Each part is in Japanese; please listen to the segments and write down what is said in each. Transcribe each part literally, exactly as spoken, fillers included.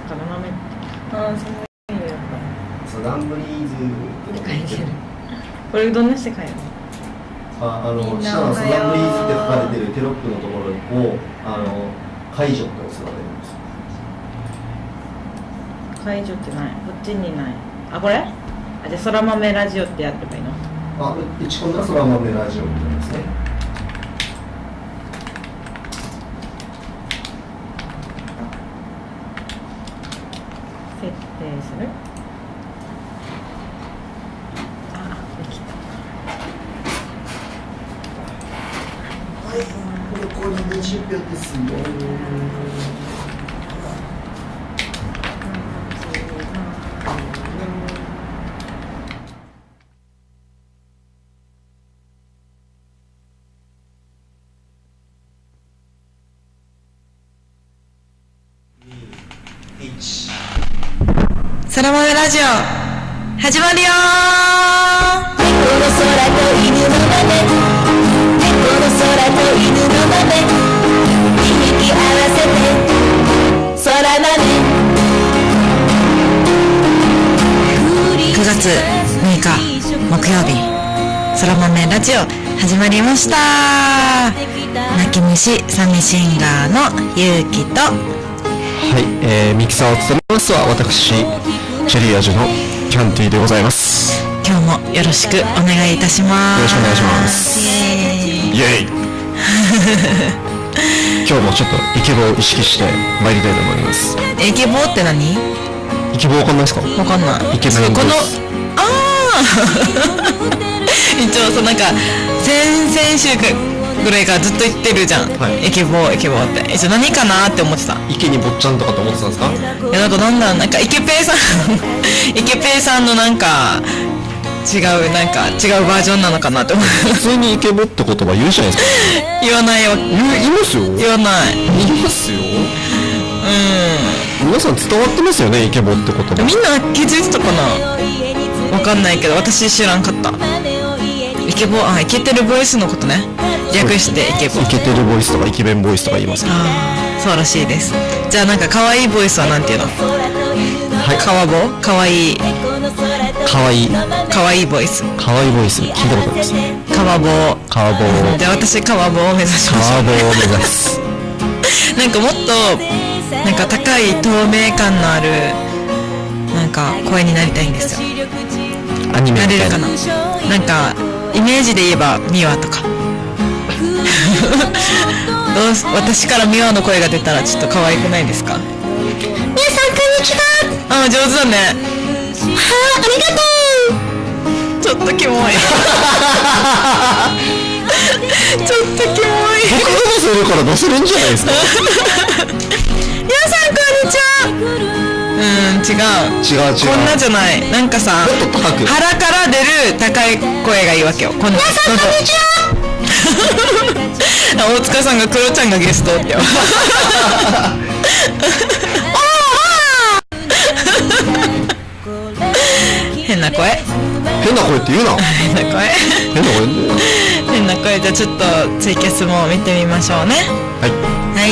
から豆って。ああ、そんなにいいよ、やっぱ。 そう、ランブリーズって書いてる。 これどんなして書いてるの？ あ、あの、下のサザンブリーズって書かれてるテロップのところを、あの、解除って押すのが出るんですよ。 解除ってない。こっちにない。あ、これ？あ、じゃあ、そら豆ラジオってやってばいいの？ あ、打ち込んだらそら豆ラジオみたいなですね。 設定する？あ、できた。 はい、これこれにじゅっぴょうですよ。 そら豆ラジオ始まるよー。 猫の空と犬の豆、猫の空と犬の豆、響き合わせて空豆。 くがつむいか木曜日、そら豆ラジオ始まりました。泣き虫サメシンガーのゆうきと、 はい、えー、ミキサーを務めますは私チェリー味のキャンティーでございます。 今日もよろしくお願いいたします。 よろしくお願いします。イエーイ今日もちょっとイケボを意識して参りたいと思います。 イケボって何？ イケボわかんないですか？ わかんない。 イケメンです。 このあー一応そう、なんか先々週ぐらいからずっと言ってるじゃん、はい、イケボイケボって。一応何かなって思ってた。 池に坊ちゃんとかって思ってたんですか？ いや、なんかなんだなんかイケペイさんイケペイさんのなんか違うなんか違うバージョンなのかなって思って。 普通にイケボって言葉言うじゃないですか。 言わないよ。 言いますよ。 言わない。 言いますよ。うん。皆さん伝わってますよね、イケボって言葉。 みんな気づいてたかな。わかんないけど私知らんかった。イケボ、あ、イケてるボイスのことね。略してイケボ。 イケてるボイスとかイケメンボイスとか言います。 ああ、そうらしいです。じゃあなんか可愛いボイスはなんていうの？はい。カワボ？可愛い。 可愛い。 可愛いボイス。 可愛いボイス聞いたことありますね。 カワボ。 カワボ。 じゃあ私カワボを目指しましょう。 カワボを目指す。 なんかもっとなんか高い透明感のあるなんか声になりたいんですよ。 アニメみたいな。 なれるかな。なんかイメージで言えばミワとか。どうす私からミワの声が出たらちょっと可愛くないですか？ 皆さんこんにちは。 あ、上手だね。 はあ、ありがとう。 ちょっとキモい。ちょっとキモい。 僕が出せるから出せるんじゃないですか。 皆さんこんにちは。うん、違う。 違う違う。 こんなじゃない。なんかさ、 もっと高く。 腹から出る高い声がいいわけよ。こんな。皆さんこんにちは。 大塚さんがクロちゃんがゲストって。変な声。 変な声って言うな。 変な声。 変な声。 変な声。じゃあちょっとツイキャスも見てみましょうね。 はい。 はい。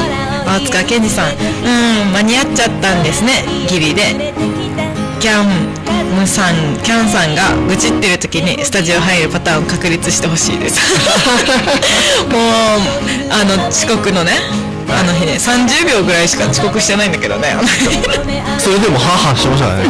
大塚健二さん。うん、間に合っちゃったんですね。ギリで。キャンムさん、キャンさんが愚痴ってる時にスタジオ入るパターンを確立してほしいです。もうあの遅刻のね。あの日ね、さんじゅうびょうぐらいしか遅刻してないんだけどね。 それでもハーハーしてましたね。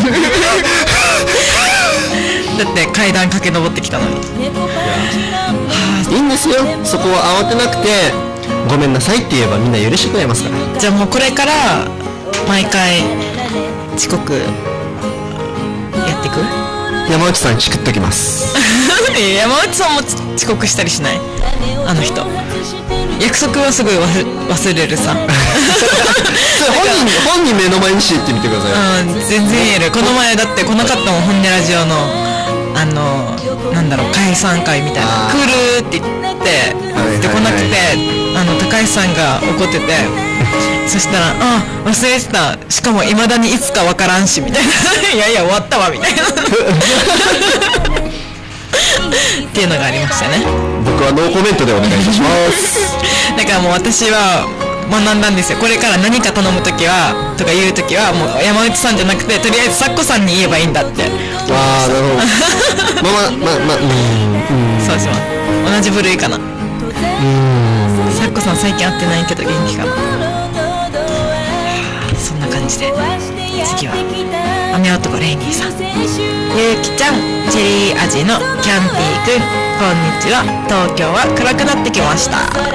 だって階段駆け上ってきたのに。 いいんですよ、そこは慌てなくてごめんなさいって言えばみんな許してくれますから。 じゃあもうこれから毎回遅刻やってく？ 山内さんにチクっときます。 山内さんも遅刻したりしない？あの人約束はすごい忘れるさ。本人本人目の前にして言ってみてください。 うん、全然言える。この前だって来なかったもん、本音ラジオのあのなんだろう解散会みたいな来るって言ってで来なくて、あの高橋さんが怒ってて、そしたらあ忘れてた、しかもいまだにいつかわからんしみたいな。いやいや終わったわみたいな。っていうのがありましたね。 僕はノーコメントでお願いいたします。 だからもう私は学んだんですよ。これから何か頼むときはとか言うときはもう山内さんじゃなくてとりあえずさっこさんに言えばいいんだって。 ああなるほど。まあまあまあまあうんそうします。同じ部類かな。 うんさっこさん最近会ってないけど元気かな。そんな感じで次は雨男レイニーさん、ゆうきちゃん、チェリー味のキャンティーくん、こんにちは。東京は暗くなってきました。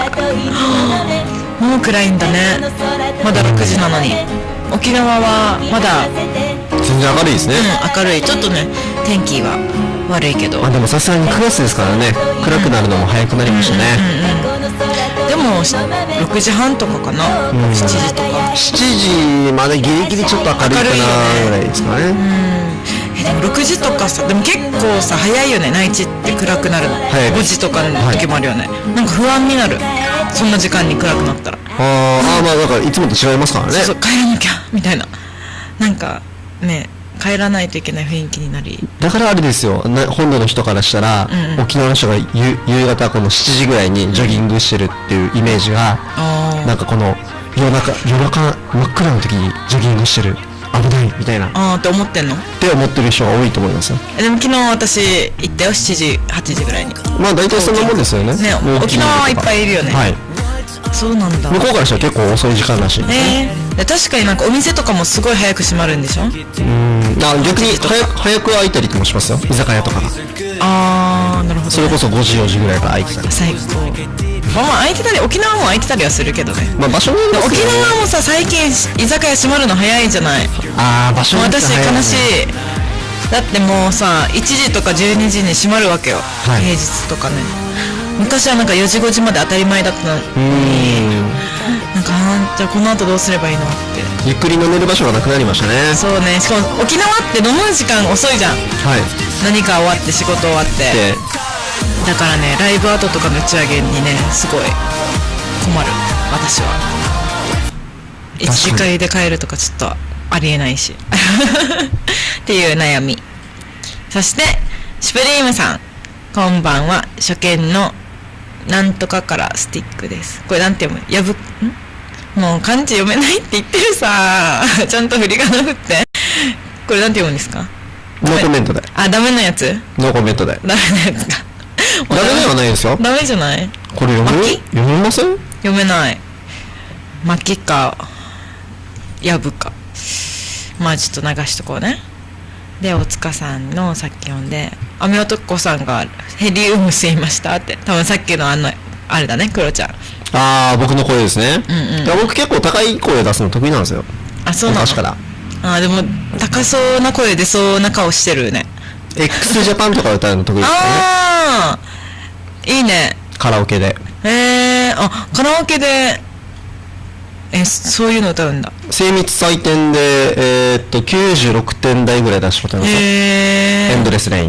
もう暗いんだね。まだろくじなのに。沖縄はまだ全然明るいですね。 うん明るい。ちょっとね天気は悪いけど、 まあでもさすがにくがつですからね、暗くなるのも早くなりましたね。 でもろくじはんとかかな、うん、しちじとかしちじまでギリギリちょっと明るいかなぐらいですかね。うんえでもろくじとかさ、でも結構さ早いよね、内地って暗くなるの。ごじとかの時もあるよね、はい、なんか不安になる、そんな時間に暗くなったら。 ああまあだからいつもと違いますからね。 そうそう帰らなきゃみたいな、なんかね帰らないといけない雰囲気になり。 だからあれですよ、本土の人からしたら、うんうん、沖縄の人が夕方このしちじぐらいにジョギングしてるっていうイメージが、うん、なんかこの夜中夜中真っ暗の時にジョギングしてる危ないみたいなあーって思ってんのって思ってる人が多いと思いますよ。 でも昨日私行ったよ、しちじはちじぐらいに。 まあ大体そんなもんですよね。ね沖縄はいっぱいいるよね。はいそうなんだ。 向こうからしたら結構遅い時間らしいんですね。 えー、確かになんかお店とかもすごい早く閉まるんでしょ。うんあ逆に早く早く開いたりもしますよ、居酒屋とかが。 あーなるほど、ね、 それこそごじよじぐらいから開いてたり。 最高。まあまあ開いてたり、沖縄も開いてたりはするけどね。 まあ場所によりますけどね。 沖縄もさ最近居酒屋閉まるの早いじゃない。 あー場所によって私悲しい。だってもうさいちじとかじゅうにじに閉まるわけよ、はい、平日とかね。昔はなんかよじごじまで当たり前だったのに、なんかじゃあこの後どうすればいいのって。 ゆっくり飲める場所がなくなりましたね。 そうね、しかも沖縄って飲む時間遅いじゃん、はい、何か終わって仕事終わってだからねライブ後とかの打ち上げにねすごい困る私は。いちじかんで帰るとかちょっとありえないしっていう悩み。そしてシュプリームさん、こんばんは。初見のなんとかからスティックです。これなんて読む？やぶんもう漢字読めないって言ってるさちゃんと振り仮名振って。これなんて読むんですか？ ノーコメントで。 あ、ダメなやつ？ ノーコメントで。 ダメなやつかダメではないですよ。 ダメじゃない？ これ読め読めません？ 読めない。巻きかやぶか。まあちょっと流しとこうね。でおつかさんのさっき読んで、雨男さんがヘリウム吸いましたって、多分さっきのあのあれだね、クロちゃん。 ああ僕の声ですね。うんうん、僕結構高い声出すの得意なんですよ。 あ、そうなの。 昔から。 あでも高そうな声出そうな顔してるね。 x ジャパンとか歌うの得意ですね。 ああいいね。 カラオケで。 へえー、あカラオケでえそういうの歌うんだ。 精密採点でえー、っときゅうじゅうろくてん台ぐらい出したことありますよ。 へーエンドレスレイン。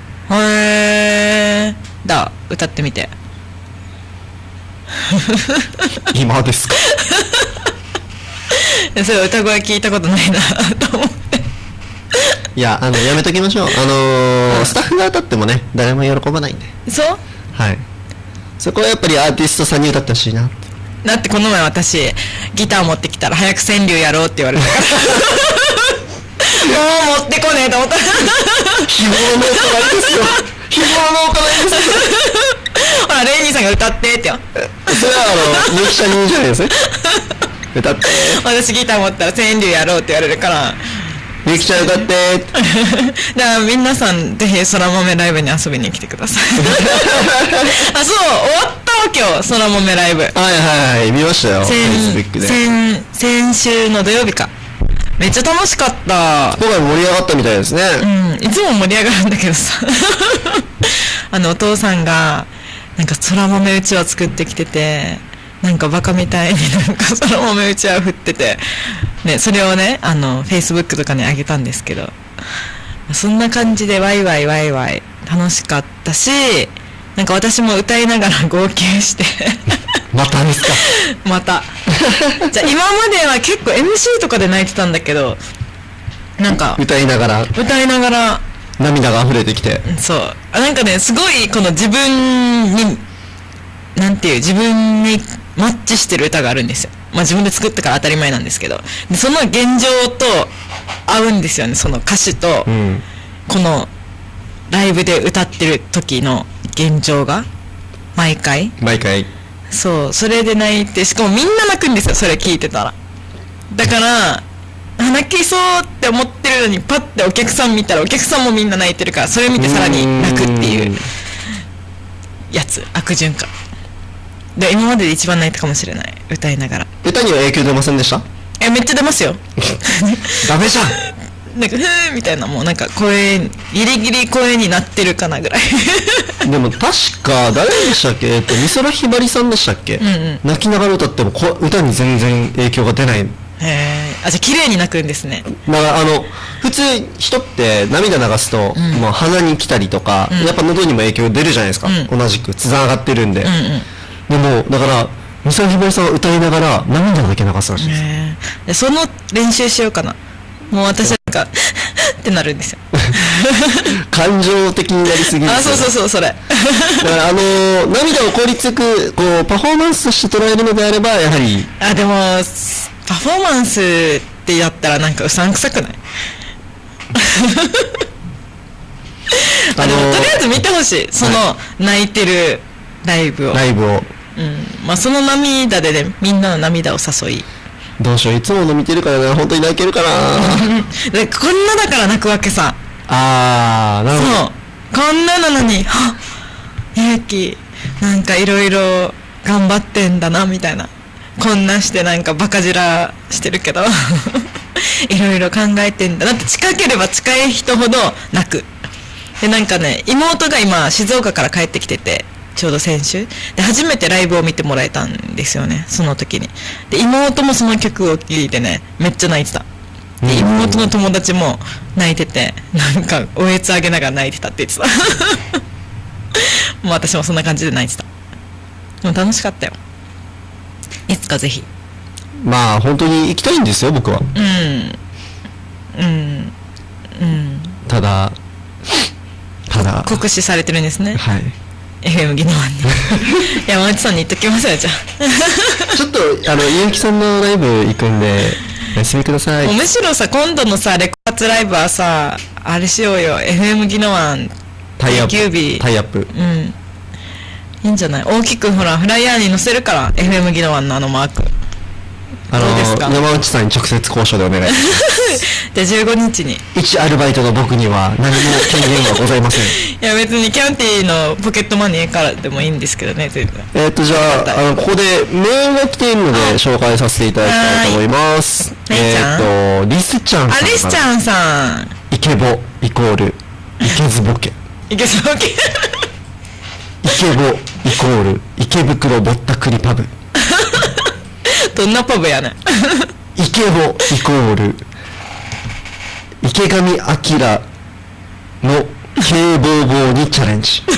へえだ歌ってみて今ですかそれ歌声聞いたことないなと思っていやあのやめときましょう。あのー、スタッフが歌ってもね誰も喜ばないんで。 そうはいそこはやっぱりアーティストさんに歌ってほしいなって。 だってこの前私ギター持ってきたら早く川柳やろうって言われたからもう持ってこねえと思った日頃のお金ですよ日頃のお金ですよほらレイニーさんが歌ってってよそれはあのみゆきちゃんにいいんじゃないですね歌って私ギター持ったら川柳やろうって言われるからみゆきちゃん歌ってだから皆さんぜひそら豆ライブに遊びに来てくださいあそう終わったわ今日そら豆ライブ。はいはいはい見ましたよ。 先, 先, 先週の土曜日か。めっちゃ楽しかった。 今回盛り上がったみたいですね。 うんいつも盛り上がるんだけどさあのお父さんがなんかそら豆うちわ作ってきてて、なんかバカみたいになんかそら豆うちわ振っててね、それをねあのフェイスブックとかにあげたんですけど、そんな感じでワイワイワイワイ楽しかったし、なんか私も歌いながら号泣してまたですかまたじゃあ今までは結構 エムシー とかで泣いてたんだけど、なんか歌いながら歌いながら涙が溢れてきて、 そうなんかねすごいこの自分になんていう自分にマッチしてる歌があるんですよ。 まあ自分で作ったから当たり前なんですけど、でその現状と合うんですよね、その歌詞と、うん、このライブで歌ってる時の現状が毎回毎回そう、それで泣いて、しかもみんな泣くんですよ、それ聞いてたら。だから泣きそうって思ってるのにパッてお客さん見たらお客さんもみんな泣いてるから、それ見てさらに泣くっていうやつ、悪循環で今までで一番泣いたかもしれない、歌いながら。 歌には影響出ませんでした？ え、めっちゃ出ますよダメじゃんなんかふーみたいな、もうなんか声ギリギリ声になってるかなぐらいでも確か誰でしたっけ、えっと美空ひばりさんでしたっけ、うん、うん、泣きながら歌ってもこ歌に全然影響が出ない。 へえ、あ、じゃあ綺麗に泣くんですね。 だからあの普通人って涙流すと、うん、もう鼻に来たりとか、うん、やっぱ喉にも影響出るじゃないですか、うん、同じくつながってるんで、うんうん、でもだから美空ひばりさんは歌いながら涙だけ流すらしいです。 へ、その練習しようかな。もう私なんかってなるんですよ感情的になりすぎる。 あ、そうそうそう、それだからあのー、涙を効率よくこうパフォーマンスとして捉えるのであればやはり、 あ、でもパフォーマンスってやったらなんかうさんくさくないあ、でもとりあえず見てほしい、その、はい、泣いてるライブをライブを、 うん、まあその涙でね、みんなの涙を誘い、 どうしよう、いつもの見てるからね、本当に泣けるかなでこんなだから泣くわけさ。 あー、なるほど。そうこんななのに、はっ、勇気なんかいろいろ頑張ってんだなみたいな、こんなしてなんかバカ面してるけどいろいろ考えてんだなって、近ければ近い人ほど泣く。でなんかね、妹が今静岡から帰ってきてて、ちょうど先週で初めてライブを見てもらえたんですよね、その時に。で妹もその曲を聴いてね、めっちゃ泣いてた。で妹の友達も泣いてて、なんかおえつあげながら泣いてたって言ってたもう私もそんな感じで泣いてた。でも楽しかったよ。いつかぜひ。 まあ本当に行きたいんですよ、僕は。 うんうんうん。ただただ酷使されてるんですね。 はい、 エフエム 技能案に山内さんに言っときますよ、じゃあちょっとあの結城さんのライブ行くんでお休みください。 むしろさ、今度のさレコ発ライブはさ、あれしようよ、 エフエム 技能案タイアップタイアップ、 うん、いいんじゃない。大きくほらフライヤーに載せるから、 エフエム 技能案のあのマーク。 あのー、山内さんに直接交渉でお願いしますでじゅうごにちに一アルバイトの僕には何も権限はございませんいや別にキャンティのポケットマネーからでもいいんですけどね、全部。 えっとじゃあ、あのここでメールが来ているので紹介させていただきたいと思います。えっとリスちゃんさん、 あ、リスちゃんさん、 イケボイコールイケズボケイケズボケイケボイコール池袋ぼったくりパブどんなパブやねんイケボイコール池上彰の警棒棒にチャレンジ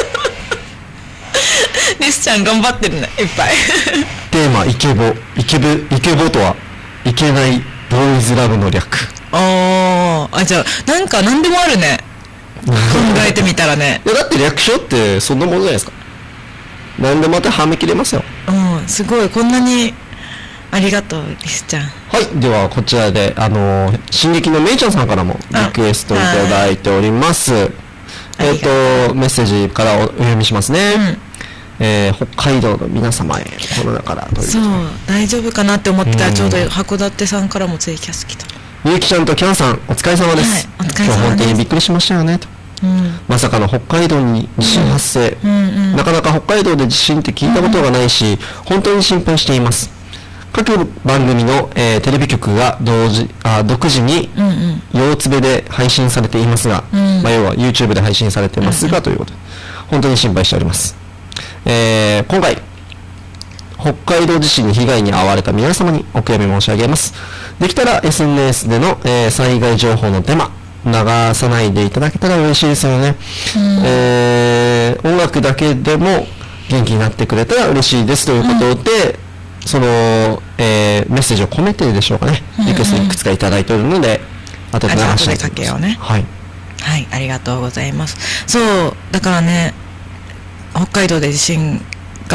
リスちゃん頑張ってるね、いっぱいテーマイケボ、イケボ、イケボとはいけないボーイズラブの略。 ああ、じゃあなんか何でもあるね考えてみたらね。 いやだって略称ってそんなものじゃないですか。何でもまたはめ切れますよ。 うん、すごい、こんなにありがとうリスちゃん。 はい、ではこちらであのー、進撃のめいちゃんさんからもリクエストいただいております。えっとメッセージからお読みしますね。うん、えー、北海道の皆様へコロナからという。 そう、大丈夫かなって思ってたら、ちょうど函館さんからもツイキャス来た。 ゆうきちゃんとキャンさんお疲れ様です。 はい、お疲れ様です。 今日本当にびっくりしましたよねと。うん、まさかの北海道に地震発生、うんうんうん、なかなか北海道で地震って聞いたことがないし、うん、本当に心配しています。各番組の、えー、テレビ局が同時あ独自に用つべで配信されていますが、うんうん、まあ、要は YouTube で配信されてますが、うんうん、ということで本当に心配しております。えー、今回北海道地震に被害に遭われた皆様にお悔やみ申し上げます。できたら エスエヌエス での、えー、災害情報のデマ流さないでいただけたら嬉しいですよね。うん、えー、音楽だけでも元気になってくれたら嬉しいですということで、うん、その、えー、メッセージを込めてでしょうかね、リクエストいくつかいただいているので、後で流したいと思います。後でかけようね。はい、 はい、ありがとうございます。そうだからね、北海道で地震があって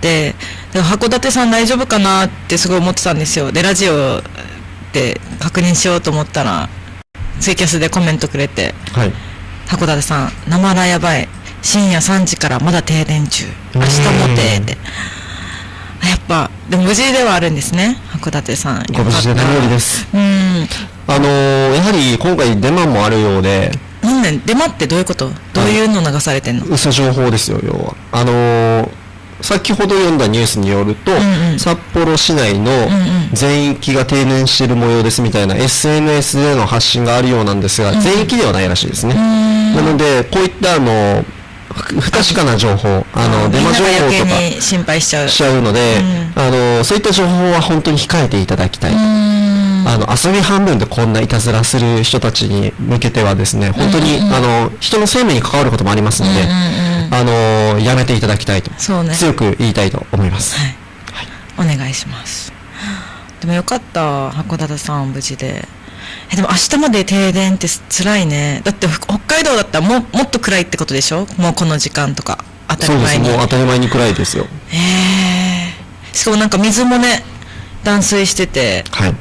で、で函館さん大丈夫かなってすごい思ってたんですよ。でラジオで確認しようと思ったらツイキャスでコメントくれて、 はい、 函館さんなまらやばい、深夜さんじからまだ停電中、明日も停電。やっぱでも無事ではあるんですね、函館さん。 ご無事で何よりです。 うん、 あのー、やはり今回デマもあるようで。 なんでデマってどういうこと？どういうの流されてんの？ 嘘情報ですよ、要は。あのー、先ほど読んだニュースによると、うんうん、札幌市内の全域が停電している模様ですみたいな エスエヌエス での発信があるようなんですが、うん、全域ではないらしいですね。なのでこういったあの不確かな情報、あのデマ情報とか心配しちゃうしちゃうので、うん、あのそういった情報は本当に控えていただきたいと。あの遊び半分でこんないたずらする人たちに向けてはですね、本当に、うんうん、あの人の生命に関わることもありますので、うんうんうん、あのやめていただきたいと、そうね、強く言いたいと思います。はいはい、お願いします。でもよかった、函館さん無事で。えでも明日まで停電って辛いね。だって北海道だったらももっと暗いってことでしょ、もうこの時間とか当たり前に。 そうです、もう当たり前に暗いですよ。 へえ。しかもなんか水もね断水してて、 はい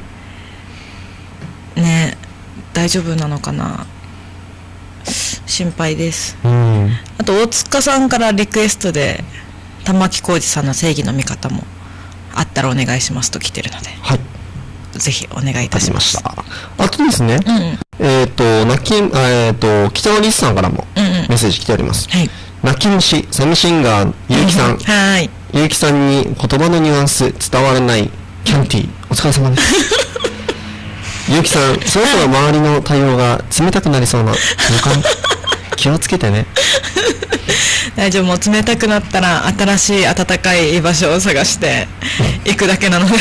ね、大丈夫なのかな、心配です。 うん、 あと大塚さんからリクエストで玉置浩二さんの正義の味方もあったらお願いしますと来てるので、 はい、 ぜひお願いいたします。 あとですね、うんうん、えっ、ー、と泣き、えー、と北野リスさんからもメッセージ来ております。 うんうん、はい、 泣き虫サムシンガーゆうきさん、うん、 はい、 ゆうきさんに言葉のニュアンス伝わらないキャンティーお疲れ様ですゆうきさん、そろそろ周りの対応が冷たくなりそうな予感気をつけてね。 大丈夫、もう冷たくなったら新しい暖かい居場所を探して行くだけなので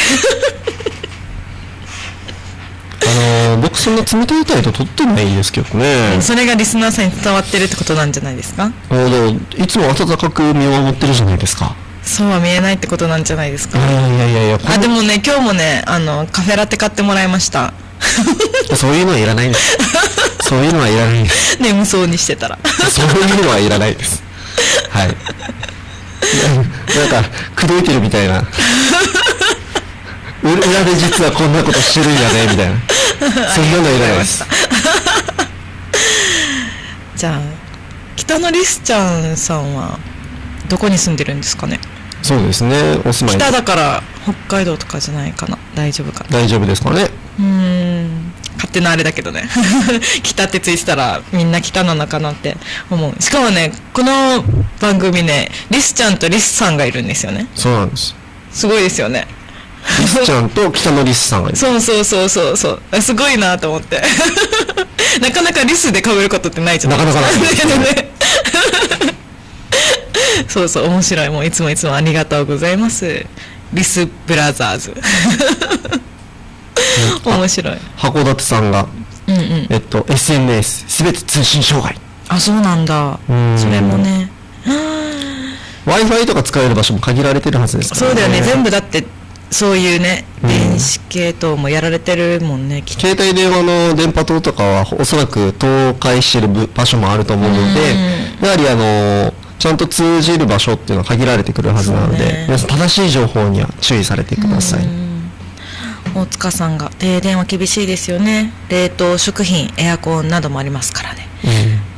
あのー、僕そんな冷たい態度取ってないですけどね。 それがリスナーさんに伝わってるってことなんじゃないですか。 あのいつも温かく見守ってるじゃないですか。 そうは見えないってことなんじゃないですか。 いやいやいやいや、 あでもね今日もねあのカフェラテ買ってもらいましたそういうのはいらないです。そういうのはいらないです。 眠そうにしてたらそういうのはいらないです。はい。なんか口説いてるみたいな。裏で実はこんなことしてるんやねみたいな。そんなのいらないです。 じゃあ北野リスちゃんさんはどこに住んでるんですかね。 そうですね、お住まい北だから北海道とかじゃないかな。大丈夫かな。 大丈夫ですかね。 うーん、勝手なあれだけどね北ってついてたらみんな北なのかなって思う。しかもねこの番組ねリスちゃんとリスさんがいるんですよね。 そうなんです。 すごいですよね。 リスちゃんと北野リスさんがいる。 そうそうそうそうそうすごいなと思ってなかなかリスで被ることってないじゃないですか。 なかなかないですねそうそう面白い。もういつもいつもありがとうございます。リスブラザーズ面白い。 函館さんが、 うんうん、 えっと エスエヌエス すべて通信障害。 あ、そうなんだ。それもね Wi-Fi とか使える場所も限られてるはずですからね。 そうだよね。全部だってそういうね電子系統もやられてるもんね、きっと。 携帯電話の電波塔とかはおそらく倒壊してる場所もあると思うので、やはりあのちゃんと通じる場所っていうのは限られてくるはずなので、ね、皆さん正しい情報には注意されてください。 大塚さんが停電は厳しいですよね。冷凍食品エアコンなどもありますからね、うん、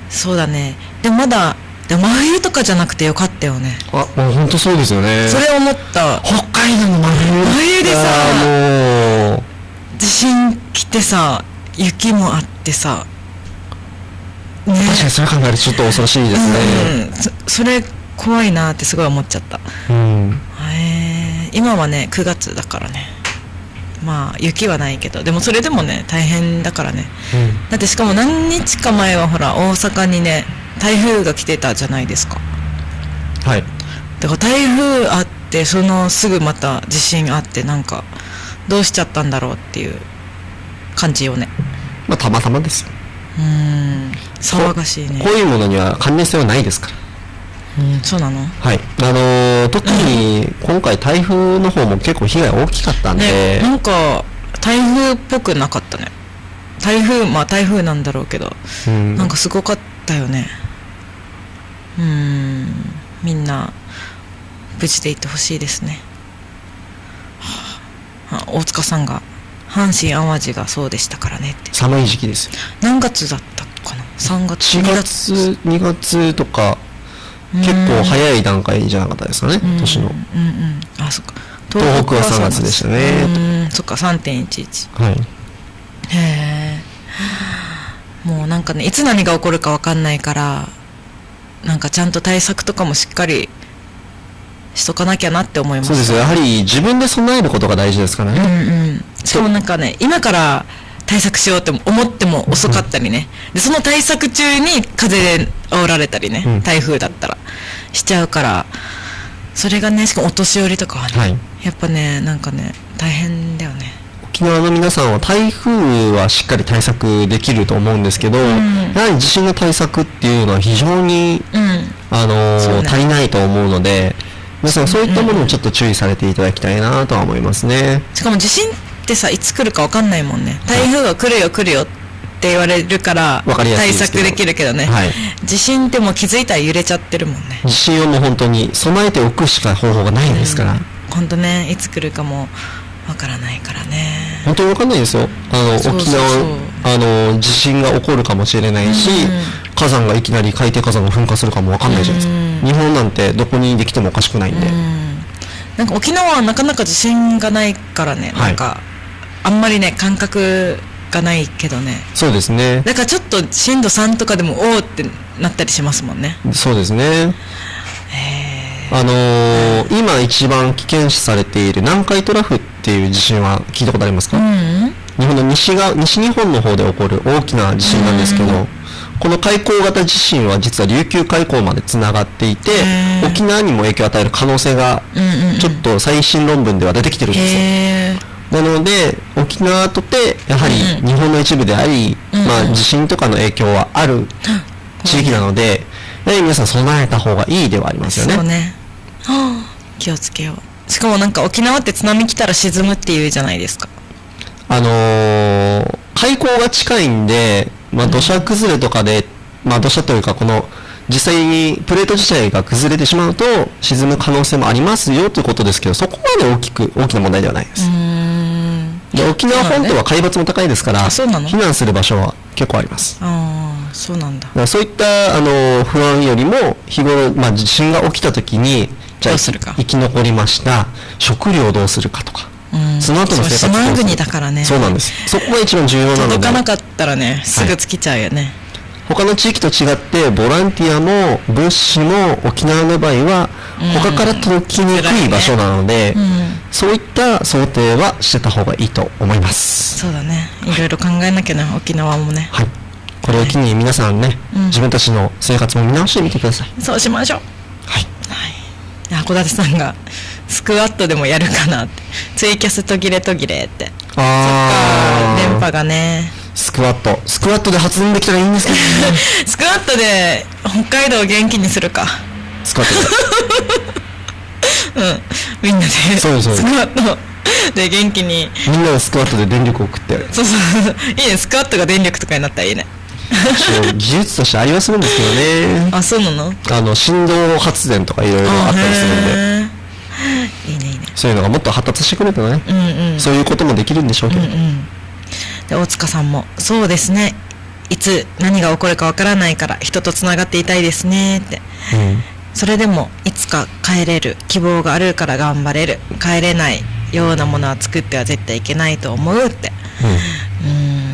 そうだね。でもまだでも真冬とかじゃなくてよかったよね。 あ、もう本当そうですよね。 それ思った。 北海道の真冬真冬でさ、 もう地震来てさ雪もあってさ、 ね、確かにそれ考えるとちょっと恐ろしいですね、 うん、そ, それ怖いなってすごい思っちゃった、 うん、 へ今はねくがつだからね、まあ雪はないけどでもそれでもね大変だからね、うん、だってしかも何日か前はほら大阪にね台風が来てたじゃないですか。 はい。 だから台風あってそのすぐまた地震あってなんかどうしちゃったんだろうっていう感じよね。 まあたまたまですよ。 うーん、騒がしいね。 こういうものには関連性はないですから。 うん、そうなの。 はい。あのー、特に今回台風の方も結構被害大きかったんで、 ね、なんか台風っぽくなかったね。台風まあ台風なんだろうけど、うん、なんかすごかったよね。うーん、みんな無事でいてほしいですね。はあ、大塚さんが阪神淡路がそうでしたからねって。 寒い時期ですよ。 何月だったかな。さんがつしがつにがつとか結構早い段階じゃなかったですかね、年の。 うんうん、あ、そっか。 東北はさんがつでしたね。 うん、そっか。 さんてんいちいち。 はい。 へえ。もうなんかね、いつ何が起こるか分かんないから、なんかちゃんと対策とかもしっかりしとかなきゃなって思います。 そうですよ。やはり自分で備えることが大事ですからね。 うんうん。しかもなんかね、今から対策しようって思っても遅かったりね、でその対策中に風で煽られたりね、うん、台風だったらしちゃうから、それがね、しかもお年寄りとかはね、はい、やっぱね、なんかね、大変だよね。 沖縄の皆さんは台風はしっかり対策できると思うんですけど、うん、やはり地震の対策っていうのは非常に、うん、あのーね、足りないと思うので、皆さんそういったものをちょっと注意されていただきたいなとは思いますね。 しかも地震ってさ、いつ来るか分かんないもんね。台風は来るよ来るよって言われるから対策できるけどね、はい、地震ってもう気づいたら揺れちゃってるもんね。 地震をもう本当に備えておくしか方法がないんですから、うん、 本当ね、いつ来るかも分からないからね。 本当に分かんないですよ。あのそうそうそう、 沖縄あの地震が起こるかもしれないし、うん、火山がいきなり海底火山が噴火するかも分かんないじゃないですか、うん、日本なんてどこにできてもおかしくないんで、うん、なんか沖縄はなかなか地震がないからね、はい、なんかあんまりね感覚がないけどね。そうですね。 だからちょっと震度さんとかでもおーってなったりしますもんね。 そうですね。あのー、今一番危険視されている南海トラフっていう地震は聞いたことありますか？うん、日本の西が西日本の方で起こる大きな地震なんですけど、うん、この海溝型地震は実は琉球海溝までつながっていて、沖縄にも影響を与える可能性がちょっと最新論文では出てきてるんですよ。なので沖縄とてやはり日本の一部であり、うん、まあ、地震とかの影響はある地域なので、やはり皆さん備えた方がいいではありますよね。 そうね、はあ、気をつけよう。しかもなんか沖縄って津波来たら沈むっていうじゃないですか。 あのー、海溝が近いんで、まあ、土砂崩れとかで、うん、まあ、土砂というかこの実際にプレート自体が崩れてしまうと沈む可能性もありますよということですけど、そこまで大きく大きな問題ではないです。うーん、で沖縄本島は海抜も高いですから、避難する場所は結構あります。 ああ、そうなんだ。 だからそういったあの不安よりも日頃、まあ、地震が起きた時にじゃあ生き残りました、食料をどうするかとか、うん、その後の生活をどうするか。 島国だからね。 そうなんです。そこが一番重要なので、 届かなかったらね、すぐ尽きちゃうよね。はい、 他の地域と違ってボランティアも物資も沖縄の場合は他から届きにくい場所なので、うんうん、そういった想定はしてた方がいいと思います。 そうだね、いろいろ考えなきゃね、沖縄もね。 はい、これを機に皆さんね、はい、自分たちの生活も見直してみてください。 そうしましょう。はい、はい、函館さんがスクワットでもやるかなって、ツイキャス途切れ途切れって。ああ、電波がね。 スクワットスクワットで発電できたらいいんですけどね。 スクワットで北海道を元気にするか。 スクワットでうん、みんなでそうそう、 スクワットで元気に、 みんなでスクワットで電力を送ってやる。 そうそう、いいね、スクワットが電力とかになったらいいね。 技術としてありはするんですけどね。 あ、そうなの？ あの振動発電とかいろいろあったりするんで、 いいねいいね。 そういうのがもっと発達してくれたらね、うんうん、そういうこともできるんでしょうけど、うんうん、 で大塚さんもそうですね、いつ何が起こるかわからないから人とつながっていたいですねって、うん、それでもいつか帰れる希望があるから頑張れる、帰れないようなものは作っては絶対いけないと思うって、うん、うん、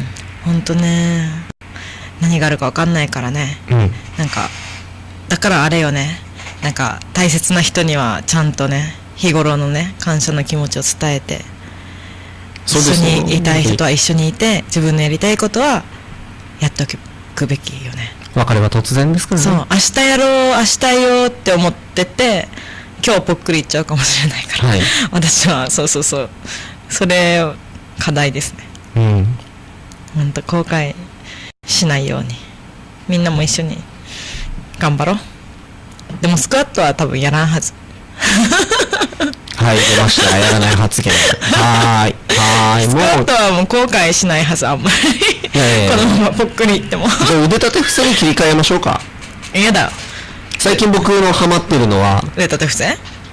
ほんとね、何があるかわかんないからね、うん、なんかだからあれよね、なんか大切な人にはちゃんとね、日頃のね感謝の気持ちを伝えて、一緒にいたい人とは一緒にいて、自分のやりたいことはやっておくべきよね。 別れは突然ですからね。 そう、明日やろう明日よって思ってて、今日ぽっくりいっちゃうかもしれないから、はい、私はそうそうそう、それ課題ですね。うん、ほんと後悔しないようにみんなも一緒に頑張ろう。でもスクワットは多分やらんはず。 はい、出ました。やらない発言。はーい。はーい。 スクワットはもう後悔しないはず、あんまり。いやいやいやこのままぽっくりいっても。 じゃあ腕立て伏せに切り替えましょうか。 嫌だ。 最近僕のハマってるのは、 腕立て伏せ？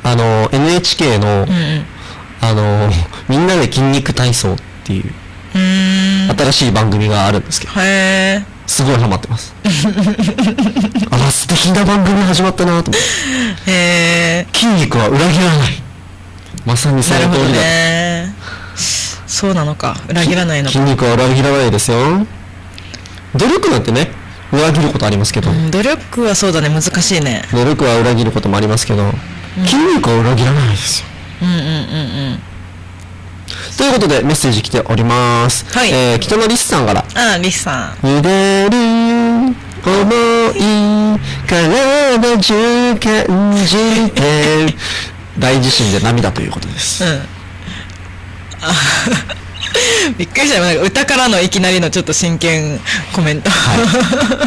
あの エヌエイチケー の、 うんうん、あのみんなで筋肉体操っていううーん新しい番組があるんですけど、 へーすごいハマってますあら素敵な番組始まったなと思って、 へー筋肉は裏切らないまさにその通りだ。なるほどね。 そうなのか、裏切らないのか。 筋肉は裏切らないですよ。努力なんてね裏切ることありますけど、うん、 努力はそうだね、難しいね。 努力は裏切ることもありますけど、うん、筋肉は裏切らないですよ。 うんうんうんうんということでメッセージ来ております、はい。えー、北野リスさんから。 ああ、リスさん。 揺れる想い体中感じて大地震で涙ということです。うん。 あびっくりした。なんか歌からのいきなりのちょっと真剣コメント、はい、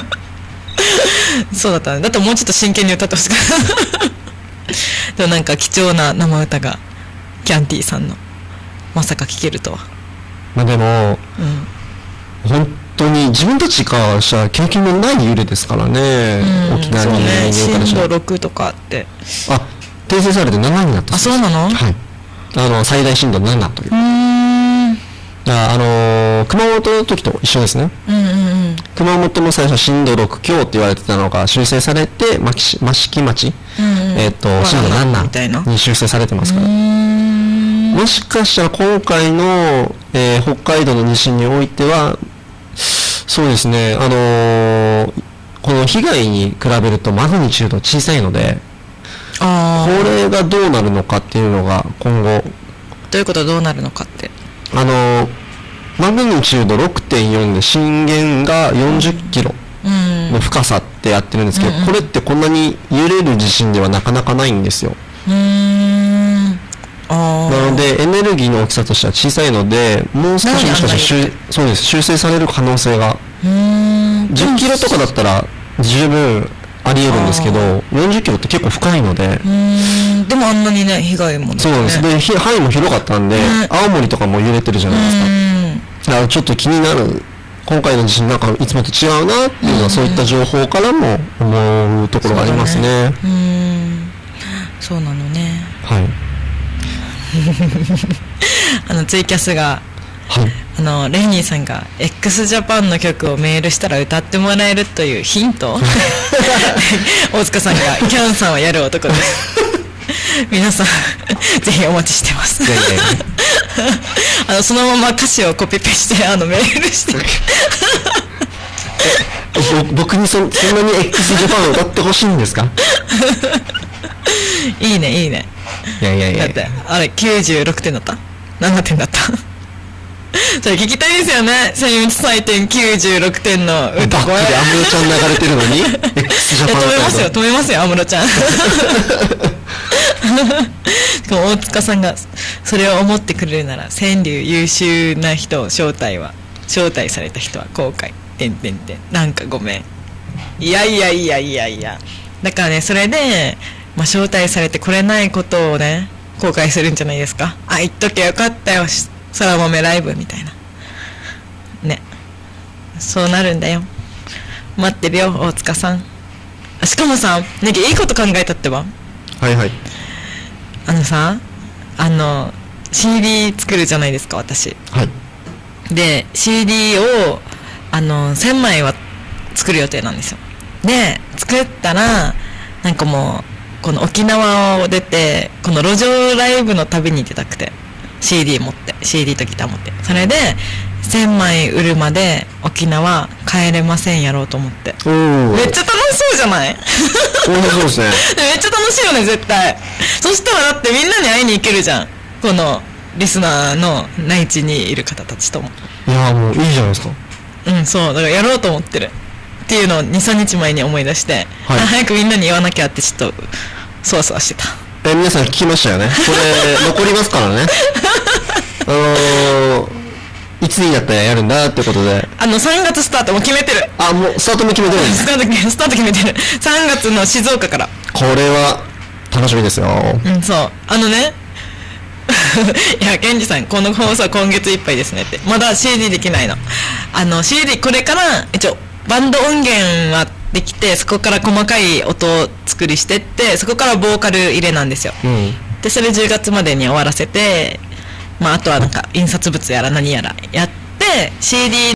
そうだったね。だってもうちょっと真剣に歌ってほしかったでもなんか貴重な生歌がキャンティさんのまさか聴けるとは。 まあでも、うん、本当に自分たちからしたら経験のない揺れですからね、うん、沖縄の人間からしたら。 震度ろくとかって、 あ、訂正されてななになった。 あ、そうなの？ はい。あの最大震度ななという。うーん。あ、あのー、熊本の時と一緒ですね。うんうんうん。熊本も最初震度ろく強って言われてたのが修正されて益城町、うんうん、えっ、ー、と震度ななに修正されてますから。もしかしたら今回の、えー、北海道の地震においてはそうですね、あのー、この被害に比べるとマグニチュード小さいので、あこれがどうなるのかっていうのが今後。 どういうこと、どうなるのかって、 あのー、マグニチュード ろくてんよん で震源がよんじゅっキロの深さってやってるんですけど、うんうん、これってこんなに揺れる地震ではなかなかないんですよ。うーん、あなのでエネルギーの大きさとしては小さいので、もう少しもしかしてそうです修正される可能性が、うーんじゅっキロとかだったら十分あり得るんですけど、よんじゅっキロって結構深いので、うーんでもあんなにね被害もね、 そうなんです。で範囲も広かったんで、青森とかも揺れてるじゃないですか。だからちょっと気になる、今回の地震なんかいつもと違うなっていうのは、そういった情報からも思うところがありますね。 うーんそうなのね。 はいあのツイキャスが、はい、あのレイニーさんが x ジャパンの曲をメールしたら歌ってもらえるというヒント大塚さんがキャンさんはやる男です皆さんぜひお待ちしてますいやいやいやあのそのまま歌詞をコピペしてあのメールして僕に そ, そんなに x ジャパンを歌ってほしいんですかいいねいいね。 いやいやいや、 だってあれきゅうじゅうろくてんだった、ななてんだったそれ聞きたいですよね。千一採点きゅうじゅうろくてんの歌声、 バックで安室ちゃん流れてるのにx ジャパン止めますよ止めますよ安室ちゃん大塚さんがそれを思ってくれるなら、川柳優秀な人を招待は招待された人は後悔てんてんてんなんかごめん。いやいやいやいやいや、だからねそれで、まあ、招待されてこれないことをね後悔するんじゃないですか。あ、言っとけよかったよそら豆ライブみたいなね、そうなるんだよ。待ってるよ大塚さん。しかもさ、なんかいいこと考えたってば。 はいはい。 あのさ、あの シーディー 作るじゃないですか私。 はい。でシーディー をあのせんまいは作る予定なんですよ。で作ったらなんかもうこの沖縄を出てこの路上ライブの旅に出たくて シーディー 持って シーディー とギター持って、それでせんまい売るまで沖縄帰れませんやろうと思って。おめっちゃ楽しそうじゃないそうですねめっちゃ楽しいよね絶対。そしたらだってみんなに会いに行けるじゃん、このリスナーの内地にいる方たちとも。 いやもういいじゃないですか。 うん、そうだからやろうと思ってるっていうのを にさんにちまえに思い出して、はい、早くみんなに言わなきゃってちょっとそわそわしてた。 え皆さん聞きましたよねこれ残りますからねあのー、いつになったらやるんだってことで、 あのさんがつスタートも決めてる。 あもうスタートも決めてるんですスタートスタート決めてるさんがつの静岡から。 これは楽しみですよ。 うんそうあのねいやケンジさんこの放送は今月いっぱいですねって、まだ シーディー できないの。あの シーディー これから一応バンド音源はできて、そこから細かい音作りしてって、そこからボーカル入れなんですよ、うん、でそれじゅうがつまでに終わらせて、まあ、あとはなんか印刷物やら何やらやって シーディ